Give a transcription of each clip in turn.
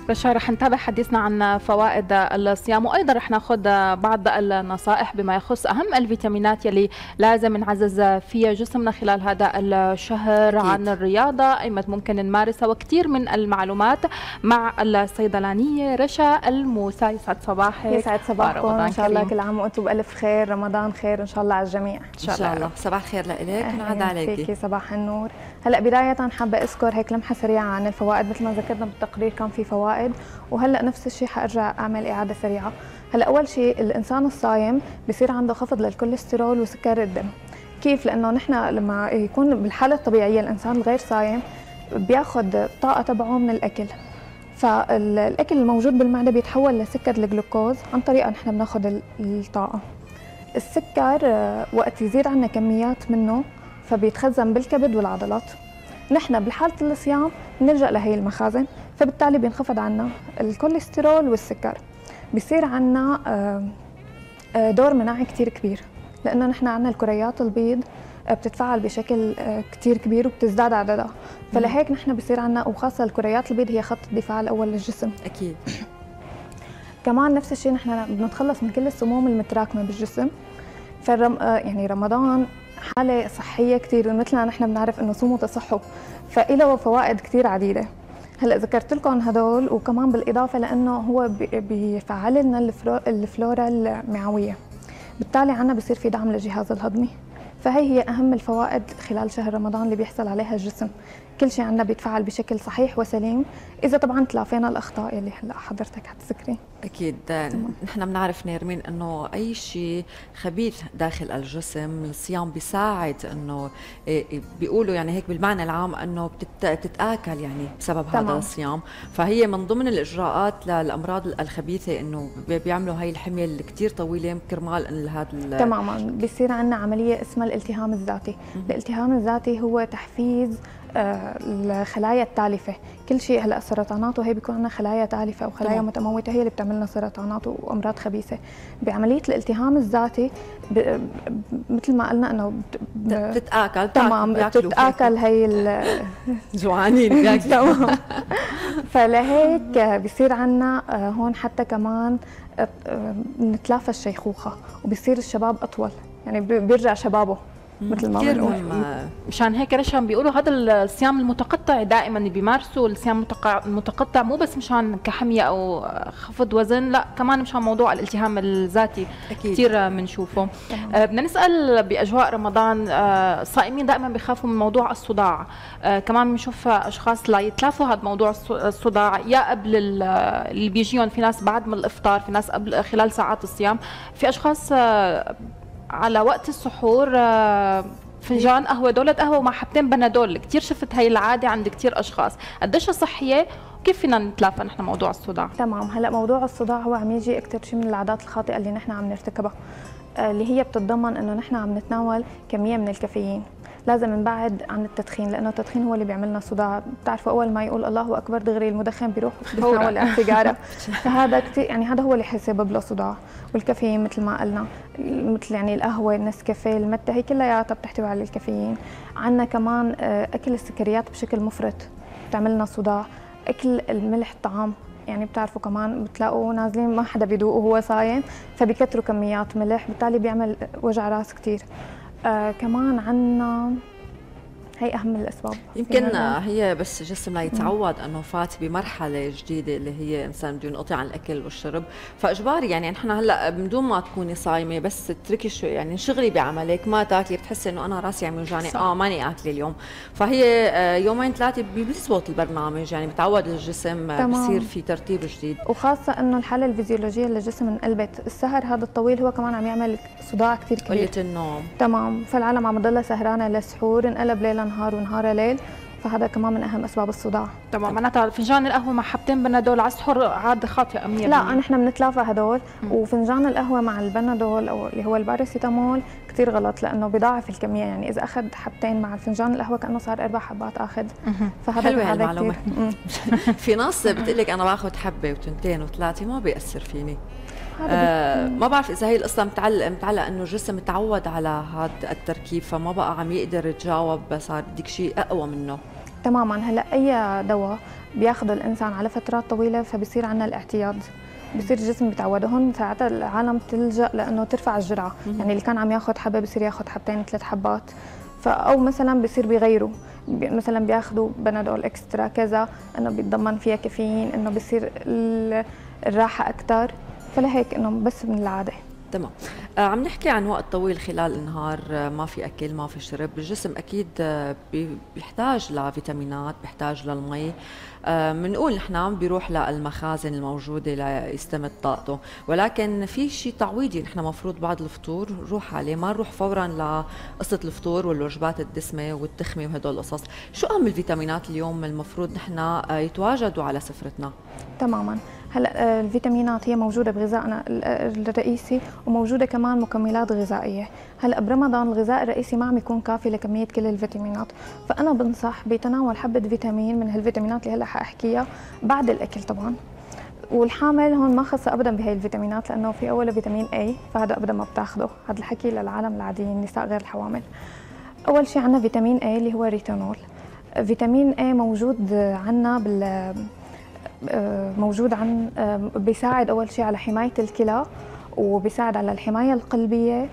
رشا، رح نتابع حديثنا عن فوائد الصيام، وايضا رح ناخذ بعض النصائح بما يخص اهم الفيتامينات يلي لازم نعزز فيها جسمنا خلال هذا الشهر. أكيد. عن الرياضه ايمت ممكن نمارسها، وكثير من المعلومات مع الصيدلانيه رشا الموسى. يسعد صباحك. يسعد صباحكم ان شاء الله، كريم. كل عام وانتم بالف خير، رمضان خير ان شاء الله على الجميع. ان شاء الله. صباح الخير لك ونعاد عليكي. فيكي صباح النور. هلا بدايه حابه اذكر هيك لمحه سريعه عن الفوائد. مثل ما ذكرنا بالتقرير كان في فوائد، وهلا نفس الشيء حارجع اعمل اعاده سريعه. هلا اول شيء الانسان الصايم بصير عنده خفض للكوليسترول وسكر الدم. كيف؟ لانه نحن لما يكون بالحاله الطبيعيه الانسان الغير صايم بياخذ الطاقه تبعه من الاكل، فالاكل الموجود بالمعده بيتحول لسكر الجلوكوز عن طريقه نحن بناخذ الطاقه. السكر وقت يزيد عنا كميات منه فبيتخزن بالكبد والعضلات. نحن بحاله الصيام بنلجا لهي المخازن، فبالتالي بينخفض عنا الكوليسترول والسكر. بيصير عنا دور مناعي كتير كبير، لانه نحن عنا الكريات البيض بتتفاعل بشكل كتير كبير وبتزداد عددها، فلهيك نحن بصير عنا، وخاصه الكريات البيض هي خط الدفاع الاول للجسم. اكيد. كمان نفس الشيء نحن بنتخلص من كل السموم المتراكمه بالجسم. يعني رمضان حاله صحيه كثير، مثلنا نحن بنعرف انه صوموا تصحوا، فإله فوائد كثير عديده. هلا ذكرت لكم هدول، وكمان بالاضافه لانه هو بيفعل لنا الفلورا المعويه، بالتالي عنا بصير في دعم للجهاز الهضمي. فهي هي اهم الفوائد خلال شهر رمضان اللي بيحصل عليها الجسم. كل شيء عندنا بيتفاعل بشكل صحيح وسليم، اذا طبعا تلافينا الاخطاء اللي هلا حضرتك حتذكري. اكيد. نحن بنعرف نيرمين انه اي شيء خبيث داخل الجسم الصيام بيساعد انه بيقولوا يعني هيك بالمعنى العام انه بتتاكل يعني بسبب هذا الصيام. فهي من ضمن الاجراءات للامراض الخبيثه انه بيعملوا هاي الحميه اللي كثير طويله كرمال هذا تماما. بيصير عندنا عمليه اسمها الالتهام الذاتي. الالتهام الذاتي هو تحفيز الخلايا التالفه. كل شيء هلا السرطانات وهي بيكون عندنا خلايا تالفه او خلايا متموته هي اللي بتعملنا سرطانات وامراض خبيثه. بعمليه الالتهام الذاتي مثل ما قلنا انه بتتاكل. تمام، بتتاكل هي جوعانين بياكلوا. تمام. فلهيك بيصير عندنا هون حتى كمان نتلافى الشيخوخه، وبيصير الشباب اطول، يعني بيرجع شبابه مثل ما بنقول. مشان هيك رشا بيقولوا هذا الصيام المتقطع دائما بيمارسوا الصيام المتقطع، مو بس مشان كحميه او خفض وزن، لا كمان مشان موضوع الالتهام الذاتي. كثير بنشوفه. بدنا نسال باجواء رمضان، الصائمين دائما بيخافوا من موضوع الصداع. كمان بنشوف اشخاص لا يتلافوا هذا موضوع الصداع، يا قبل اللي بيجيهم، في ناس بعد من الافطار، في ناس قبل خلال ساعات الصيام، في اشخاص على وقت السحور فنجان قهوه، دولة قهوه ومع حبتين بنادول. كثير شفت هي العاده عند كثير اشخاص، قديش صحيه وكيف فينا نتلافى نحن موضوع الصداع؟ تمام. هلا موضوع الصداع هو عم يجي اكثر شيء من العادات الخاطئه اللي نحن عم نرتكبها، اللي هي بتتضمن انه نحن عم نتناول كميه من الكافيين. لازم نبعد عن التدخين، لانه التدخين هو اللي بيعمل لنا صداع. بتعرفوا اول ما يقول الله اكبر دغري المدخن بيروح بيتناول السيجاره. فهذا كثير، يعني هذا هو اللي حيسبب له صداع. والكافيين مثل ما قلنا، مثل يعني القهوه، النسكافيه، المتة، هي كلياتها بتحتوي على الكافيين. عندنا كمان اكل السكريات بشكل مفرط بتعمل لنا صداع. اكل الملح الطعام، يعني بتعرفوا كمان بتلاقوا نازلين ما حدا بيدوق وهو صايم، فبيكتروا كميات ملح، بالتالي بيعمل وجع راس كثير. كمان عنا هي اهم الاسباب. يمكن هي بس جسمنا يتعود انه فات بمرحله جديده اللي هي انسان بده ينقطع عن الاكل والشرب، فاجباري يعني نحن هلا من دون ما تكوني صايمه بس تتركي شوي، يعني انشغلي بعملك، ما تاكلي، بتحسي انه انا راسي عم يوجعني، ماني اكله اليوم، فهي يومين ثلاثه بيزبط البرنامج، يعني بتعود الجسم، بصير في ترتيب جديد. وخاصه انه الحاله الفيزيولوجيه للجسم انقلبت. السهر هذا الطويل هو كمان عم يعمل صداع كثير كبير، قله النوم. تمام. فالعالم عم تضلها سهرانه للسحور، انقلب ليله نهار ونهار ليل، فهذا كمان من اهم اسباب الصداع. تمام. معناتها فنجان القهوه مع حبتين بنادول على السحور عاده خاطئه 100%. لا، نحن بنتلافى هدول. وفنجان القهوه مع البنادول او اللي هو الباراسيتامول كثير غلط، لانه بضاعف الكميه. يعني اذا اخذ حبتين مع الفنجان القهوه كانه صار 4 حبات اخذ. فهذا حلوه المعلومه. في ناس بتقول لك انا باخذ حبه وثنتين وثلاثه ما بيأثر فيني. ما بعرف اذا هي القصه متعلق انه الجسم تعود على هذا التركيب، فما بقى عم يقدر يتجاوب، صار بدك شيء اقوى منه. تماما. هلا اي دواء بياخده الانسان على فترات طويله، فبصير عندنا الاعتياد، بصير الجسم بيتعود. هون ساعتها العالم تلجأ لانه ترفع الجرعه، يعني اللي كان عم ياخذ حبه بصير ياخذ حبتين 3 حبات، او مثلا بصير بيغيروا، مثلا بياخذوا بنادول اكسترا كذا انه بيتضمن فيها كافيين، انه بصير الراحه اكثر، فلهيك انه بس من العاده. تمام. عم نحكي عن وقت طويل خلال النهار ما في اكل ما في شرب، الجسم اكيد بيحتاج لفيتامينات، بيحتاج للمي. بنقول نحن بيروح للمخازن الموجوده ليستمد طاقته، ولكن في شيء تعويضي نحن مفروض بعد الفطور نروح عليه، ما نروح فورا لقصه الفطور والوجبات الدسمه والتخمه وهدول القصص. شو اهم الفيتامينات اليوم المفروض نحن يتواجدوا على سفرتنا؟ تماما. هلا الفيتامينات هي موجوده بغذائنا الرئيسي، وموجوده كمان مكملات غذائيه. هلا برمضان الغذاء الرئيسي ما عم يكون كافي لكميه كل الفيتامينات، فانا بنصح بتناول حبه فيتامين من هالفيتامينات اللي هلا حاحكيها بعد الاكل طبعا. والحامل هون ما خص ابدا بهي الفيتامينات، لانه في اوله فيتامين اي، فهذا ابدا ما بتاخده، هذا الحكي للعالم العاديين النساء غير الحوامل. اول شيء عندنا فيتامين اي اللي هو ريتينول. فيتامين اي موجود عندنا موجود عن بيساعد اول شيء على حمايه الكلى، وبيساعد على الحمايه القلبيه.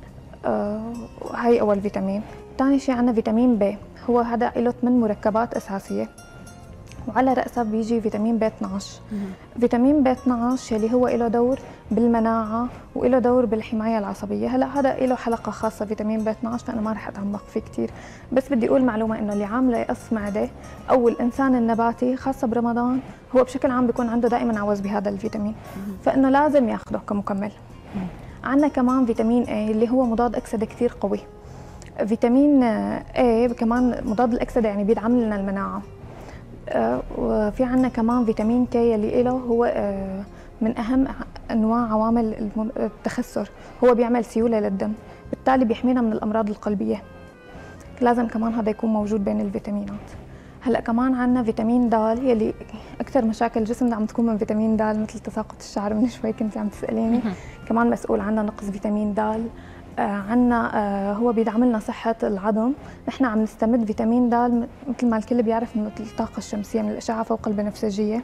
هاي اول فيتامين. ثاني شيء عندنا فيتامين بي، هو هذا له 8 مركبات اساسيه، وعلى رأسها بيجي فيتامين بي 12. فيتامين بي 12 يلي هو له دور بالمناعة وله دور بالحماية العصبية. هلا هذا له حلقة خاصة فيتامين بي 12، فأنا ما رح أتعمق فيه كثير، بس بدي أقول معلومة إنه اللي عاملة يقص معدة أو الإنسان النباتي خاصة برمضان هو بشكل عام بيكون عنده دائما عوز بهذا الفيتامين، فإنه لازم ياخده كمكمل. عندنا كمان فيتامين A اللي هو مضاد أكسدة كثير قوي. فيتامين A كمان مضاد الأكسدة، يعني بيدعم لنا المناعة. وفي عندنا كمان فيتامين كي اللي له هو من أهم أنواع عوامل التخثر، هو بيعمل سيولة للدم، بالتالي بيحمينا من الأمراض القلبية. لازم كمان هذا يكون موجود بين الفيتامينات. هلا كمان عندنا فيتامين د يلي أكثر مشاكل جسمنا عم تكون من فيتامين د، مثل تساقط الشعر، من شوي كنت عم تسأليني، كمان مسؤول عنا نقص فيتامين د. عنا هو بيدعم لنا صحة العظم. نحن عم نستمد فيتامين د مثل ما الكل بيعرف من الطاقة الشمسية، من الأشعة فوق البنفسجية.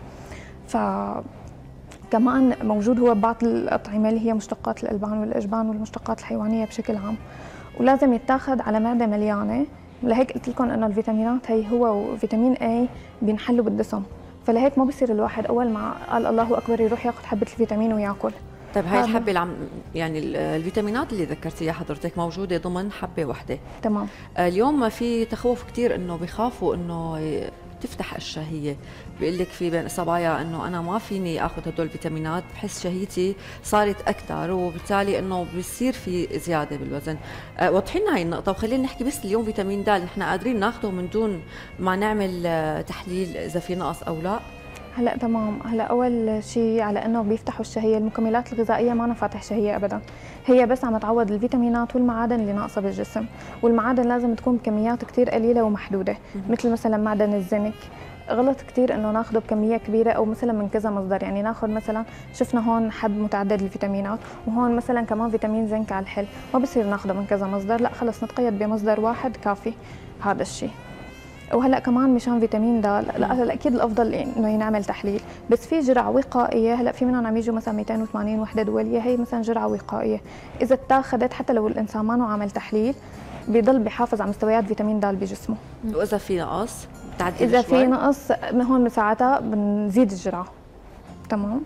كمان موجود هو ببعض الأطعمة اللي هي مشتقات الألبان والأجبان والمشتقات الحيوانية بشكل عام، ولازم يتاخذ على معدة مليانة. لهيك قلت لكم إنه الفيتامينات هي هو وفيتامين A بينحلوا بالدسم، فلهيك ما بصير الواحد أول ما قال الله أكبر يروح ياخذ حبة الفيتامين وياكل. طيب هاي الحبة يعني الفيتامينات اللي ذكرتيها حضرتك موجودة ضمن حبة واحدة. تمام. اليوم في تخوف كتير انه بيخافوا انه تفتح الشهية، بيقول لك في بين صبايا انه انا ما فيني اخذ هدول الفيتامينات، بحس شهيتي صارت اكثر، وبالتالي انه بيصير في زيادة بالوزن. وضحي لنا هاي النقطة، وخلينا نحكي بس اليوم فيتامين د نحن قادرين ناخذه من دون ما نعمل تحليل اذا في نقص او لا؟ هلا تمام. هلا اول شيء على انه بيفتحوا الشهيه، المكملات الغذائيه ما فاتح شهيه ابدا، هي بس عم تعوض الفيتامينات والمعادن اللي ناقصه بالجسم، والمعادن لازم تكون بكميات كثير قليله ومحدوده، مثل مثلا معدن الزنك. غلط كثير انه ناخذه بكميه كبيره او مثلا من كذا مصدر، يعني ناخذ مثلا شفنا هون حب متعدد الفيتامينات، وهون مثلا كمان فيتامين زنك على الحل، ما بصير ناخذه من كذا مصدر، لا خلص نتقيد بمصدر واحد كافي هذا الشيء. وهلا كمان مشان فيتامين د لا اكيد الافضل انه ينعمل تحليل، بس في جرعه وقائيه. هلا في منهم عم يجوا مثلا 280 وحده دوليه، هي مثلا جرعه وقائيه اذا اتاخذت حتى لو الانسان ما عمل تحليل بيضل بحافظ على مستويات فيتامين د بجسمه. واذا في نقص بتعدل اذا شوي؟ في نقص هون ساعتها بنزيد الجرعه. تمام.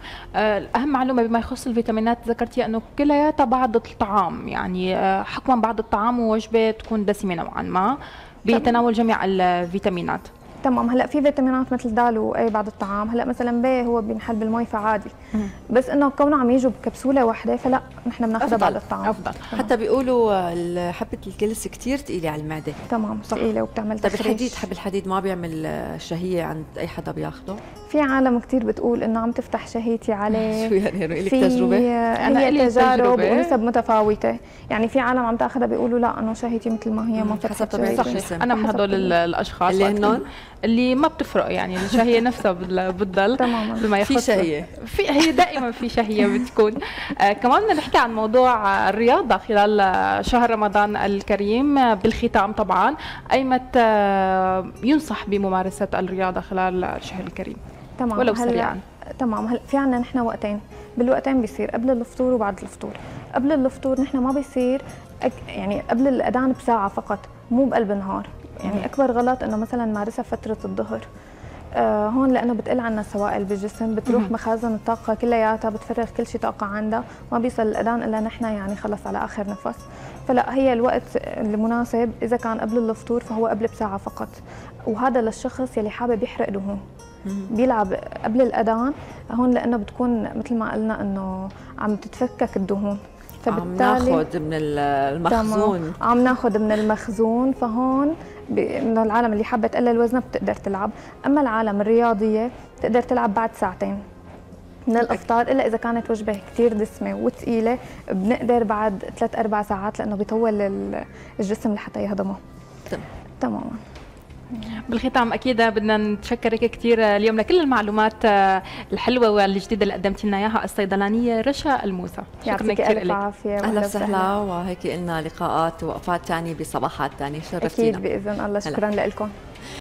اهم معلومه بما يخص الفيتامينات ذكرتيها انه كلياتها بعض الطعام، يعني حكما بعض الطعام ووجبه تكون دسمه نوعا ما بتناول جميع الفيتامينات. تمام. هلا في فيتامينات مثل د واي بعض الطعام، هلا مثلا بي هو بينحل بالمي فعادي، بس انه كونه عم يجوا بكبسوله واحده فلا نحن بناخذها بعد الطعام افضل. حتى بيقولوا حبه الكلس كثير ثقيله على المعده. تمام ثقيله وبتعمل طيب تخريش. حب الحديد ما بيعمل شهيه عند اي حدا بياخده؟ في عالم كثير بتقول انه عم تفتح شهيتي عليه. شو يعني لك تجربه؟ هي تجارب ونسب متفاوته، يعني في عالم عم تاخذها بيقولوا لا انه شهيتي مثل ما هي ما فتحت شهيتي. صحيح. انا من هدول الاشخاص اللي هنن اللي ما بتفرق يعني الشهيه نفسها بتضل تماما. بما يخص في شهيه، هي دائما في شهيه بتكون. كمان بدنا نحكي عن موضوع الرياضه خلال شهر رمضان الكريم بالختام. طبعا ايمت ينصح بممارسه الرياضه خلال الشهر الكريم؟ تمام. ولو سريعا. تمام. هلا في عندنا نحن وقتين، بالوقتين بيصير قبل الفطور وبعد الفطور. قبل الفطور نحن ما بيصير يعني قبل الاذان بساعه فقط، مو بقلب النهار. يعني اكبر غلط انه مثلا نمارسها فتره الظهر. هون لانه بتقل عنا السوائل بالجسم، بتروح مخازن الطاقه كلياتها، بتفرغ كل شيء طاقه عندها، ما بيصل الاذان الا نحن يعني خلص على اخر نفس. فلا، هي الوقت المناسب اذا كان قبل الفطور فهو قبل بساعه فقط، وهذا للشخص يلي حابب يحرق دهون. بيلعب قبل الاذان هون لانه بتكون مثل ما قلنا انه عم تتفكك الدهون، فبالتالي عم ناخذ من المخزون. عم ناخذ من المخزون. فهون من العالم اللي حابه تقلل وزنها بتقدر تلعب. اما العالم الرياضيه بتقدر تلعب بعد ساعتين من الافطار، الا اذا كانت وجبه كثير دسمه وثقيله بنقدر بعد 3-4 ساعات، لانه بيطول الجسم لحتى يهضمه. تماما. بالختام اكيد بدنا نتشكرك كثير اليوم لكل المعلومات الحلوه والجديده اللي قدمتي لنا اياها الصيدلانيه رشا الموسى. شكرا كثير لك. اهلا وسهلا، وهيك لنا لقاءات ووقفات ثانيه بصباحات ثانيه. شرفتينا اكيد باذن الله. شكرا لكم.